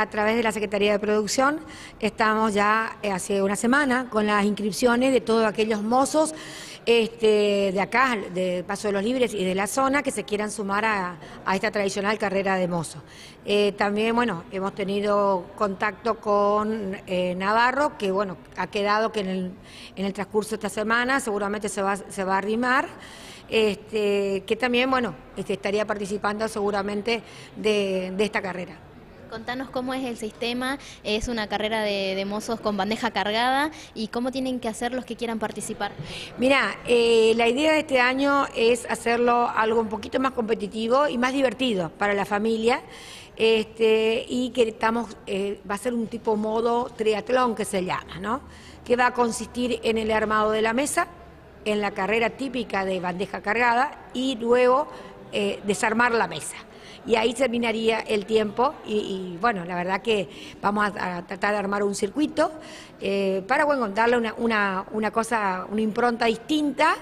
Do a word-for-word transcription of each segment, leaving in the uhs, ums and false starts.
a través de la Secretaría de Producción, estamos ya eh, hace una semana con las inscripciones de todos aquellos mozos este, de acá, de Paso de los Libres y de la zona, que se quieran sumar a, a esta tradicional carrera de mozo. Eh, también, bueno, hemos tenido contacto con eh, Navarro, que, bueno, ha quedado que en el, en el transcurso de esta semana seguramente se va, se va a arrimar. Este, que también, bueno, este, estaría participando seguramente de, de esta carrera. Contanos cómo es el sistema, es una carrera de, de mozos con bandeja cargada y cómo tienen que hacer los que quieran participar. Mira, eh, la idea de este año es hacerlo algo un poquito más competitivo y más divertido para la familia. Este, y que estamos, eh, va a ser un tipo modo triatlón que se llama, ¿no? Que va a consistir en el armado de la mesa, en la carrera típica de bandeja cargada y luego eh, desarmar la mesa. Y ahí terminaría el tiempo y, y bueno, la verdad que vamos a, a tratar de armar un circuito eh, para, bueno, darle una, una, una cosa, una impronta distinta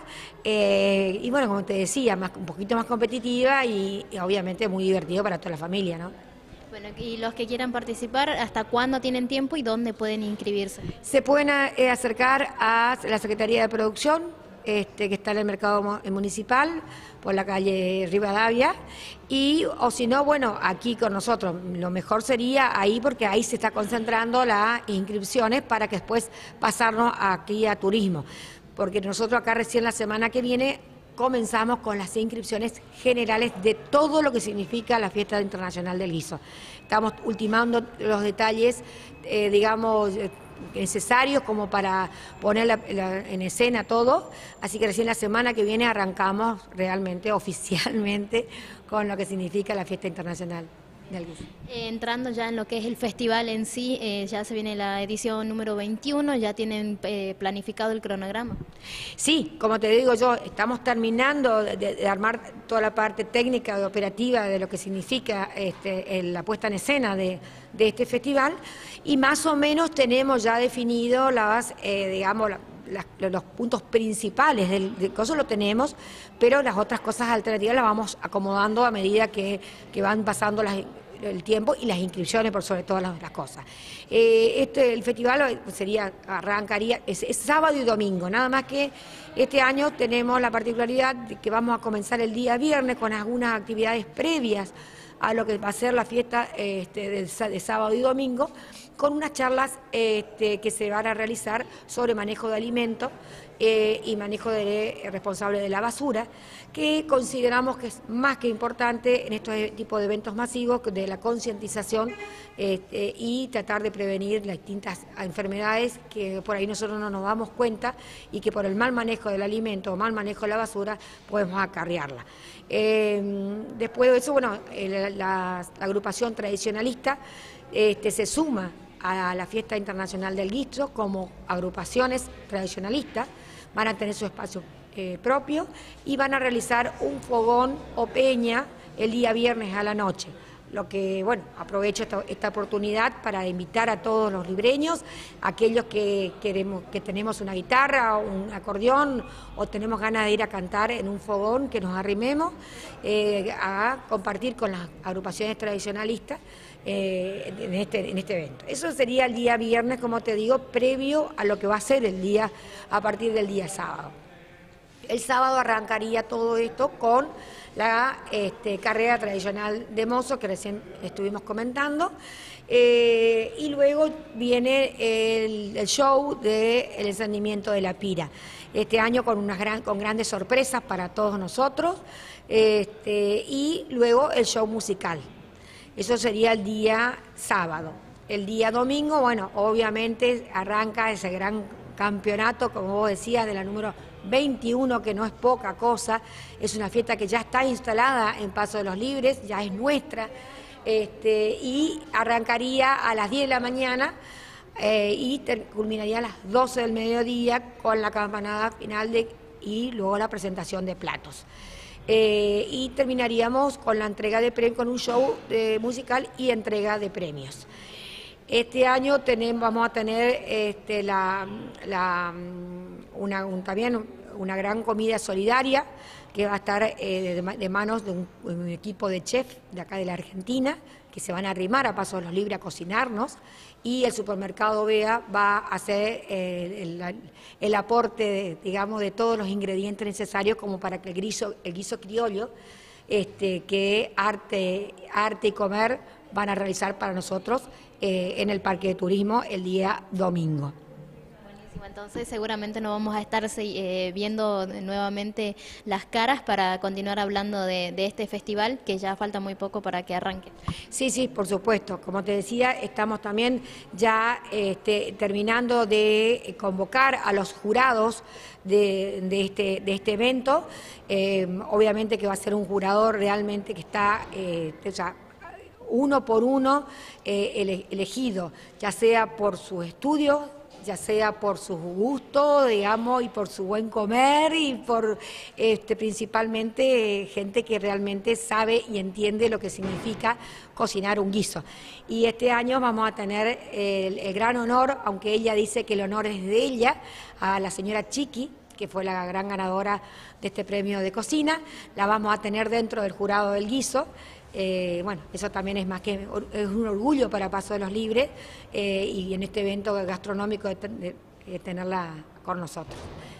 eh, y, bueno, como te decía, más, un poquito más competitiva y, y obviamente muy divertido para toda la familia, ¿no? Bueno, y los que quieran participar, ¿hasta cuándo tienen tiempo y dónde pueden inscribirse? Se pueden eh, acercar a la Secretaría de Producción, Este, que está en el mercado municipal, por la calle Rivadavia, y o si no, bueno, aquí con nosotros, lo mejor sería ahí, porque ahí se está concentrando las inscripciones para que después pasarnos aquí a turismo, porque nosotros acá recién la semana que viene comenzamos con las inscripciones generales de todo lo que significa la Fiesta Internacional del Guiso. Estamos ultimando los detalles, eh, digamos, necesarios como para poner la, la, en escena todo, así que recién la semana que viene arrancamos realmente, oficialmente, con lo que significa la Fiesta Internacional del Guiso. Eh, entrando ya en lo que es el festival en sí, eh, ya se viene la edición número veintiuno, ¿ya tienen eh, planificado el cronograma? Sí, como te digo yo, estamos terminando de, de armar toda la parte técnica y operativa de lo que significa este, la puesta en escena de, de este festival, y más o menos tenemos ya definido las, eh, digamos, la, Las, los puntos principales del, del coso lo tenemos, pero las otras cosas alternativas las vamos acomodando a medida que, que van pasando las, el tiempo y las inscripciones por sobre todas las, las cosas. Eh, este, el festival sería, arrancaría, es, es sábado y domingo, nada más que este año tenemos la particularidad de que vamos a comenzar el día viernes con algunas actividades previas a lo que va a ser la fiesta este, de, de sábado y domingo, con unas charlas este, que se van a realizar sobre manejo de alimentos eh, y manejo de, eh, responsable de la basura, que consideramos que es más que importante en estos tipos de eventos masivos, de la concientización este, y tratar de prevenir las distintas enfermedades que por ahí nosotros no nos damos cuenta y que por el mal manejo del alimento o mal manejo de la basura podemos acarrearla. Eh, después de eso, bueno, la, la, la agrupación tradicionalista este, se suma a la Fiesta Internacional del Guiso como agrupaciones tradicionalistas, van a tener su espacio eh, propio y van a realizar un fogón o peña el día viernes a la noche. Lo que, bueno, aprovecho esta, esta oportunidad para invitar a todos los libreños, aquellos que queremos, que tenemos una guitarra o un acordeón o tenemos ganas de ir a cantar en un fogón, que nos arrimemos eh, a compartir con las agrupaciones tradicionalistas eh, en, este, en este evento. Eso sería el día viernes, como te digo, previo a lo que va a ser el día, a partir del día sábado. El sábado arrancaría todo esto con la este, carrera tradicional de mozo que recién estuvimos comentando, eh, y luego viene el, el show del encendimiento de la pira. Este año con, unas gran, con grandes sorpresas para todos nosotros, este, y luego el show musical. Eso sería el día sábado. El día domingo, bueno, obviamente arranca ese gran campeonato, como vos decías, de la número veintiuno, que no es poca cosa, es una fiesta que ya está instalada en Paso de los Libres, ya es nuestra, este, y arrancaría a las diez de la mañana eh, y ter, culminaría a las doce del mediodía con la campanada final de, y luego la presentación de platos. Eh, y terminaríamos con la entrega de premios, con un show eh, musical y entrega de premios. Este año tenemos, vamos a tener este, la, la, una, un, también una gran comida solidaria que va a estar eh, de, de manos de un, un equipo de chef de acá de la Argentina, que se van a arrimar a Paso de los Libres a cocinarnos, y el supermercado BEA va a hacer eh, el, el aporte, de, digamos, de todos los ingredientes necesarios como para que el guiso, el guiso criollo, este, que Arte, Arte y Comer van a realizar para nosotros eh, en el Parque de Turismo el día domingo. Entonces seguramente nos vamos a estar eh, viendo nuevamente las caras para continuar hablando de, de este festival, que ya falta muy poco para que arranque. Sí, sí, por supuesto. Como te decía, estamos también ya este, terminando de convocar a los jurados de, de, este, de este evento. Eh, obviamente que va a ser un jurado realmente que está... Eh, ya, uno por uno eh, ele, elegido, ya sea por sus estudios, ya sea por su gusto, digamos, y por su buen comer, y por este, principalmente eh, gente que realmente sabe y entiende lo que significa cocinar un guiso. Y este año vamos a tener el, el gran honor, aunque ella dice que el honor es de ella, a la señora Chiqui, que fue la gran ganadora de este premio de cocina, la vamos a tener dentro del jurado del guiso. Eh, bueno, eso también es más que es un orgullo para Paso de los Libres eh, y en este evento gastronómico de, de, de tenerla con nosotros.